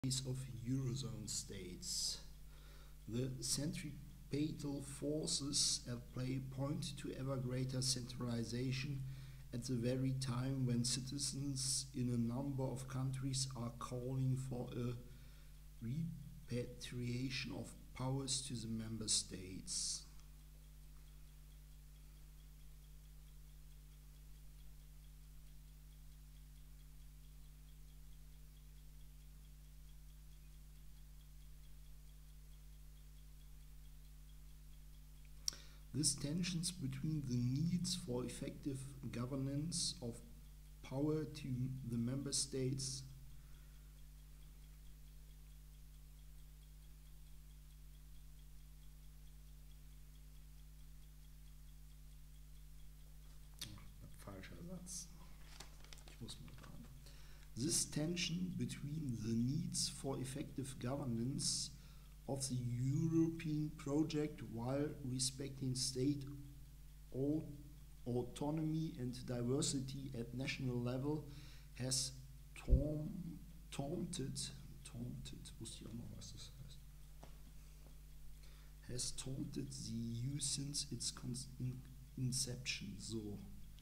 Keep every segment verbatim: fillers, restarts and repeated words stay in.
case of Eurozone states. The centripetal forces at play point to ever greater centralization at the very time when citizens in a number of countries are calling for a repatriation of powers to the member states. These tensions between the needs for effective governance of power to the member states falscher Satz. Ich muss mal sagen. This tension between the needs for effective governance of the European project while respecting state autonomy and diversity at national level has taunted, taunted, wusste ich auch noch, was das heißt, has taunted the E U since its inception. So.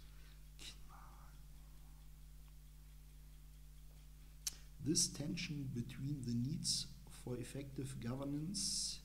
This tension between the needs for effective governance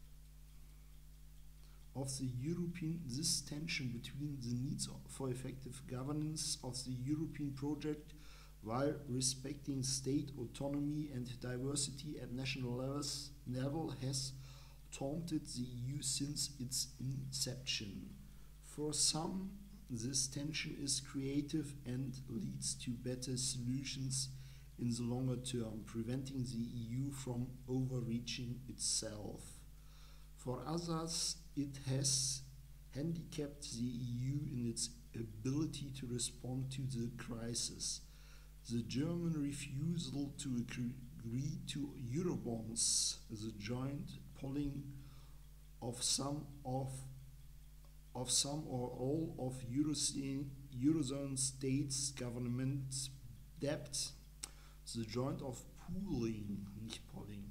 of the European this tension between the needs for effective governance of the European project while respecting state autonomy and diversity at national levels, level has taunted the E U since its inception. For some, this tension is creative and leads to better solutions in the longer term, preventing the E U from overreaching itself. For others, it has handicapped the E U in its ability to respond to the crisis. The German refusal to agree to Eurobonds, the joint pulling of some of of some or all of Eurozone, Eurozone states' government debt, the joint of pooling, nicht pooling.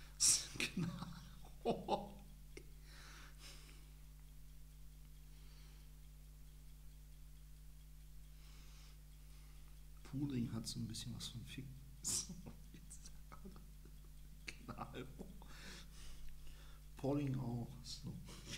Genau. Pooling hat so ein bisschen was von Fick. Genau. Pooling auch. So.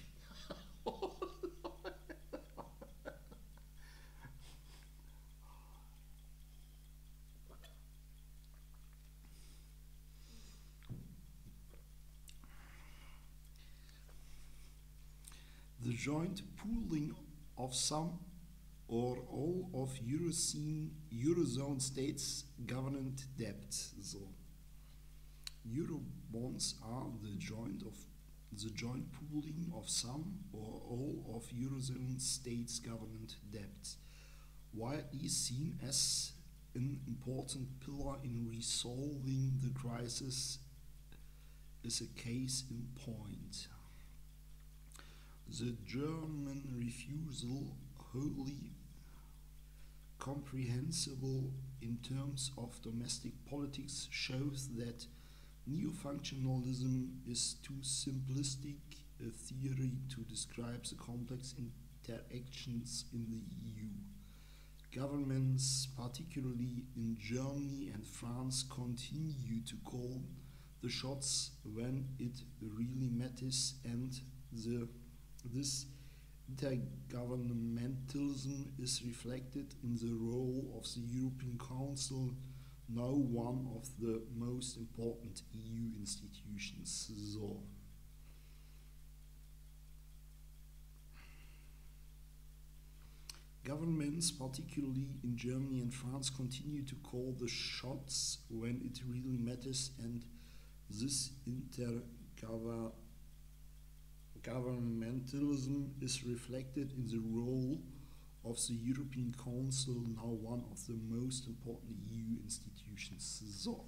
The joint pooling of some or all of Eurozone, Eurozone states' government debt. So, Eurobonds are the joint of the joint pooling of some or all of Eurozone states' government debt, widely seen as an important pillar in resolving the crisis, is a case in point. The German refusal, wholly comprehensible in terms of domestic politics, shows that neo-functionalism is too simplistic a theory to describe the complex interactions in the E U. Governments, particularly in Germany and France, continue to call the shots when it really matters, and the this intergovernmentalism is reflected in the role of the European Council, now one of the most important E U institutions. So. Governments, particularly in Germany and France, continue to call the shots when it really matters, and this intergovernmentalism Governmentalism is reflected in the role of the European Council, now one of the most important E U institutions. So.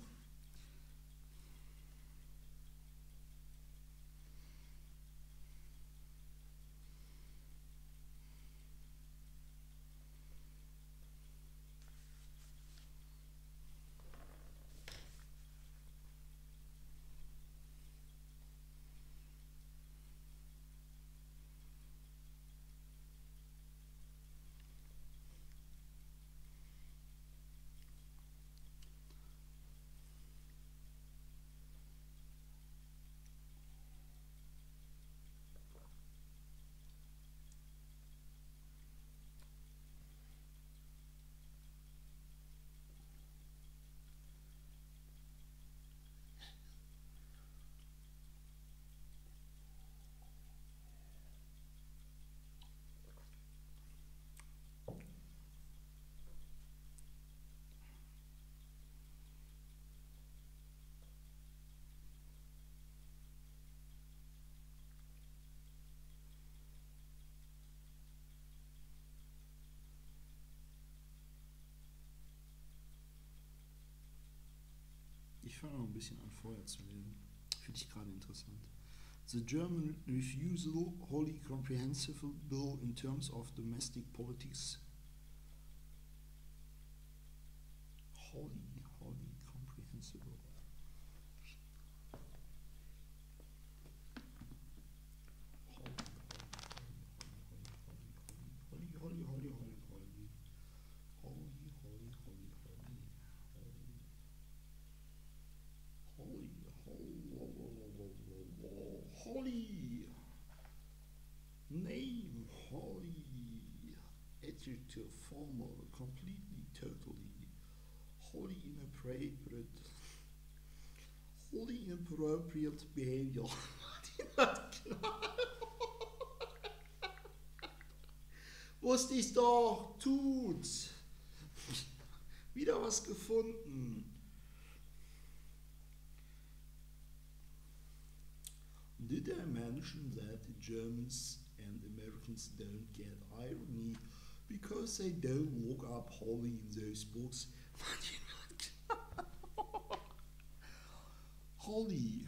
fange noch ein bisschen an, vorher zu lesen. Finde ich gerade interessant. The German refusal, wholly comprehensible bill in terms of domestic politics. Wholly, wholly comprehensible. Holy, holy, holy, holy, holy, holy, holy, holy, holy, holy, holy, name, holy, adjective, formal, completely, totally, wholly inappropriate, wholly inappropriate behavior. Wusste ich doch, tut's. Wieder was gefunden. Did I mention that the Germans and Americans don't get irony because they don't look up wholly in those books? Wholly.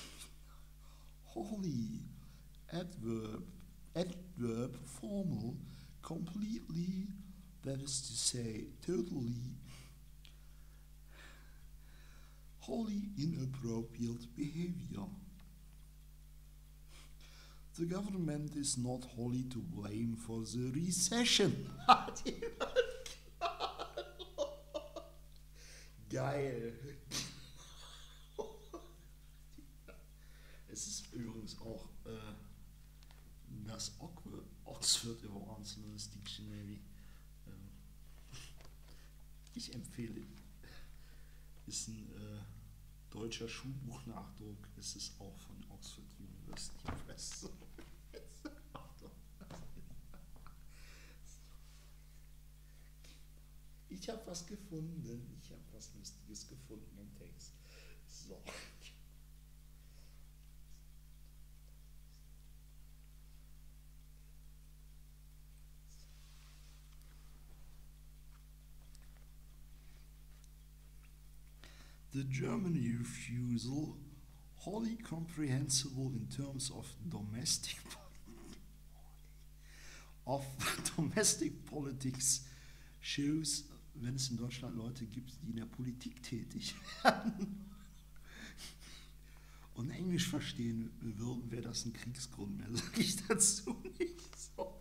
Wholly. Adverb. Adverb formal. Completely, that is to say, totally, wholly inappropriate behavior. The government is not wholly to blame for the recession. Geil. Es ist übrigens auch äh, das Oxford Advanced Dictionary. Ähm, ich empfehle, ist ein äh, deutscher Schulbuchnachdruck, ist es auch von Oxford University Press. Ich habe was gefunden, ich habe was Lustiges gefunden im Text. So. The German refusal, wholly comprehensible in terms of domestic of domestic politics, shows, wenn es in Deutschland Leute gibt, die in der Politik tätig werden und Englisch verstehen würden, wäre das ein Kriegsgrund mehr, sage ich dazu nicht so.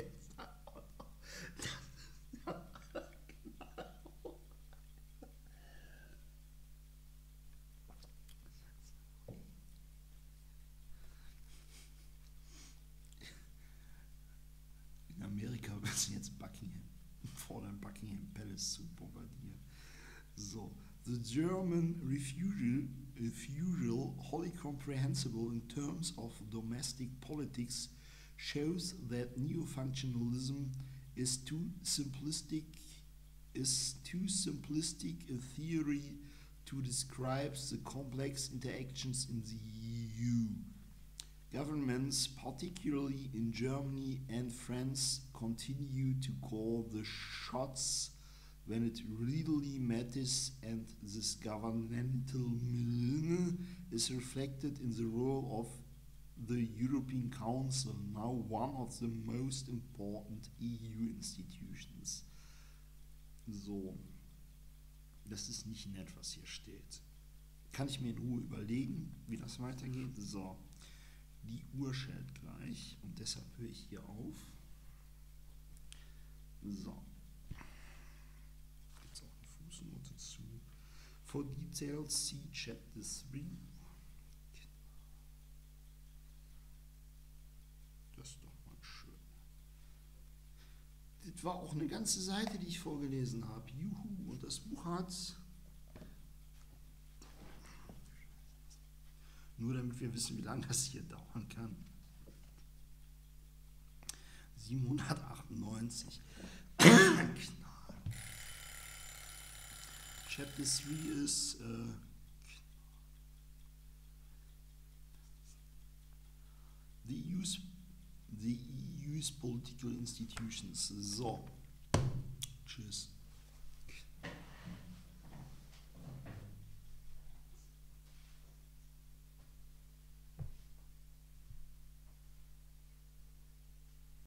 In Amerika wird es jetzt Buckingham fordern, Buckingham Palace zu bombardieren. So, the German refusal, refusal, wholly comprehensible in terms of domestic politics, shows that neo-functionalism is too simplistic, is too simplistic a theory to describe the complex interactions in the E U. Governments, particularly in Germany and France, continue to call the shots when it really matters, and this governmental milieu is reflected in the role of the European Council, now one of the most important E U institutions. So, das ist nicht nett, was hier steht. Kann ich mir in Ruhe überlegen, wie das weitergeht? So. Die Uhr schellt gleich und deshalb höre ich hier auf. So. Gibt es auch eine Fußnote zu. For details, see chapter three. Das ist doch mal schön. Das war auch eine ganze Seite, die ich vorgelesen habe. Juhu, und das Buch hat... Nur damit wir wissen, wie lange das hier dauern kann. siebenhundertachtundneunzig. Chapter three ist uh, the E U's, the E U's political institutions. So, tschüss.